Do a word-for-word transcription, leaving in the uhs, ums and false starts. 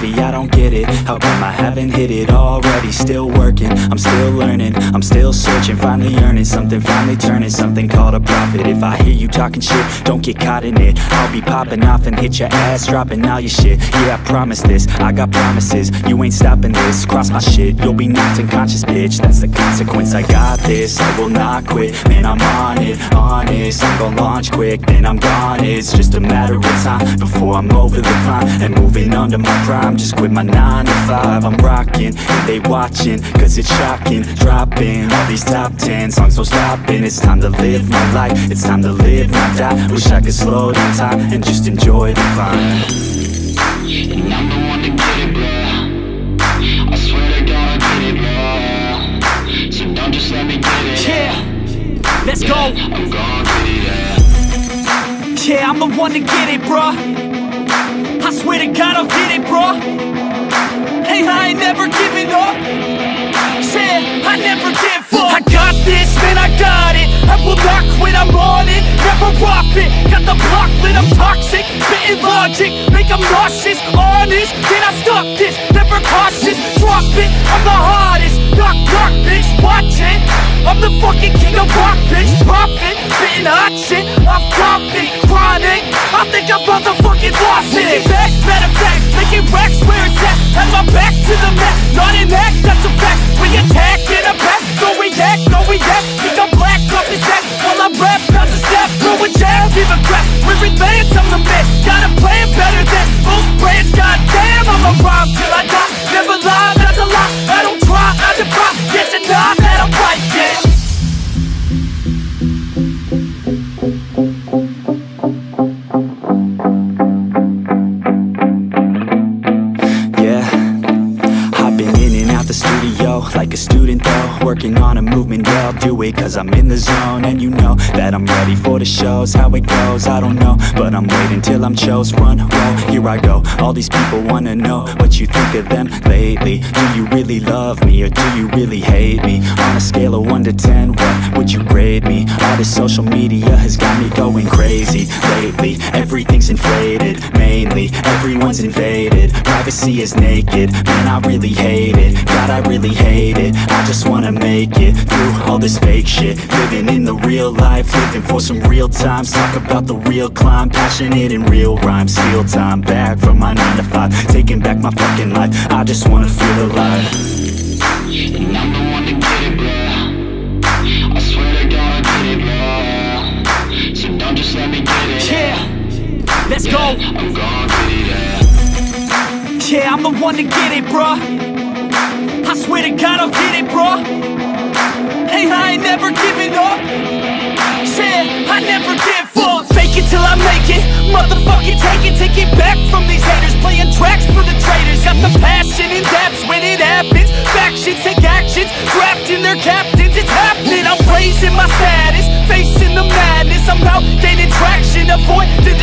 already, I don't get it. How come I haven't hit it already? Still working, I'm still learning, I'm still searching, finally earning something, finally turning something called a profit. If I hear you talking shit, don't get caught in it. I'll be popping off and hit your ass, dropping all your shit. Yeah, I promise this, I got promises, you ain't stopping this. Cross my shit, you'll be knocked unconscious, bitch. That's the consequence, I got this, I will not quit. Man, I'm on it, honest, I'm gon' launch quick, then I'm gone. It's just a matter of time before I'm over the climb and moving under my prime. Just quit my nine to five, I'm rocking, and they watching, cause it's shocking. Dropping all these top ten songs, so stopping. It's time to live my life, it's time to live, not die. Wish I could slow down time and just enjoy the climb. And I'm the one to get it, bro. I swear to God I get it, bro. So don't just let me get it. Yeah, let's yeah, go. I'm gon' get it, yeah. Yeah, I'm the one to get it, bro. I swear to God I'll get it, bro. Hey, I ain't never giving up. Yeah, I never give up. I got this, man, I got it. I will not quit, I'm on it. Never off it. Got the block lit, I'm toxic. Spitting logic, make them nauseous. Honest, can I stop this? Never cautious, drop it. I'm the hardest. Knock, knock, bitch, watch it. I'm the fucking king of rock, bitch. Profit, spitting hot shit. Off topic, chronic. I think I'm motherfucking lost it. Back, matter of fact, making racks where it's at. Have my back to the mat, not an act, that's a fact. We attack in a back, go react, go react. Think I'm black off his back while I rap, bounce a step, throw a jab, give a crap. We're advanced, I'm the man. Got a plan better than most brands. Goddamn, I'ma rhyme till I die. Never lie, that's a lie. I don't try, I defy. Yes and nah, that I'm right, yeah. Like a student though, working on a movement, yeah, I'll do it cause I'm in the zone. And you know that I'm ready for the shows. How it goes, I don't know, but I'm waiting till I'm chose. Run, roll, here I go. All these people wanna know what you think of them lately. Do you really love me or do you really hate me? On a scale of one to ten, what would you grade me? All this social media has got me going crazy lately. Everything's inflated, mainly everyone's invaded. Privacy is naked, man, I really hate it. God, I really hate it. I just wanna make it through all this fake shit. Living in the real life, living for some real times. Talk about the real climb, passionate in real rhymes. Steal time back from my nine to five, taking back my fucking life. I just wanna feel alive. And I'm the one to get it, bro. I swear to God I get it, bro. So don't just let me get it. Yeah, let's yeah, go. I'm gon' get it, yeah. Yeah, I'm the one to get it, bro. I swear to God I'll get it, bro. Hey, I ain't never giving up. Yeah, I never give up. Fake it till I make it. Motherfucking take it, take it back from these haters. Playing tracks for the traitors. Got the passion in depths when it happens. Factions take actions, drafting their captains. It's happening, I'm raising my status, facing the madness. I'm out gaining traction, avoid the